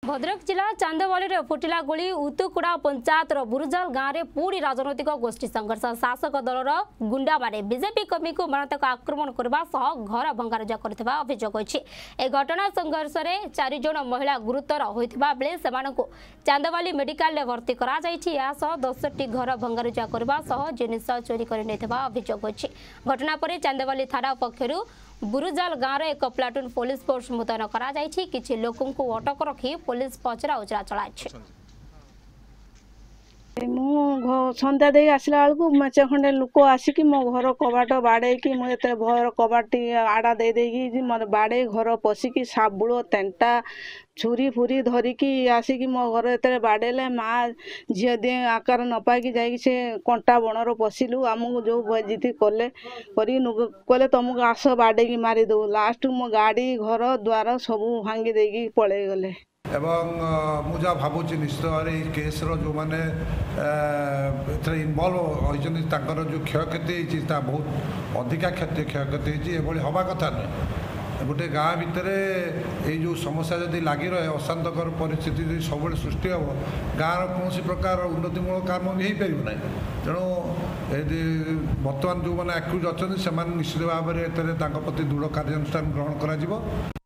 भद्रक जिला चांदवाली फुटिला गोली उतुकुड़ा पंचायत बुरुजाल गाँव में पुणी राजनैतिक गोष्ठी संघर्ष शासक दलर गुंडा माने बीजेपी कर्मी को मारात्मक आक्रमण करने घर भंगारुजा कर अभियोग होती। ए घटना संघर्ष में 4 जन महिला गुरुतर होता बेले से चांदवाली मेडिकल भर्ती कर 10टी घर भंगारुजा करने जिनिस चोरी कर अभियोग होती। घटना पर चांदवाली थाना पक्षर बुरुजाल गाँव में एक प्लाटून पुलिस फोर्स मुतयन कर लोकों को अटक रखी पुलिस पचरा उचरा चलाई। सन्ध्या दे आसला बेलू मेचे खंडे लोक आसिक मो घर कबाट बाड़े कि मुझे घर कबाट आड़ा दे देगी मत बाड़े घर पशिकी साबुल तेंटा छुरी फुरी धरिकी आसिक मो घर ये बाड़ेले माँ झील दे आकार न पाई जाकि से कंटा बणर पशिलु आमको जो भजीति कले कले तुमको आस बाड़े मारी दो लास्ट मो गाड़ी घर द्वार सब भांगी देकी पलि गले। एवं मुझा भावुची निश्चित भाव केस जो मैंने इनवल्व होती जो क्षयक्षति बहुत अधिका क्षयक्षति होती हवा कथा नुहे। गोटे गाँ भितर जो समस्या जदि लगी रहे अशांतकर परिस्थिति सब सृष्टि हम गाँव कौन प्रकार उन्नतिमूलक काम भी हो पार ना। तेणु बर्तमान जो मैंने आक्यूज अच्छा से निश्चित भाव में प्रति दृढ़ कार्यानुष्ठान ग्रहण कर।